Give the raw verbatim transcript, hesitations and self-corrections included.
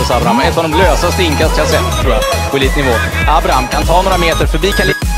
Abraham. Ett av de lösaste inkast jag sett, tror jag, på elitnivå. Abraham kan ta några meter förbi Kalin.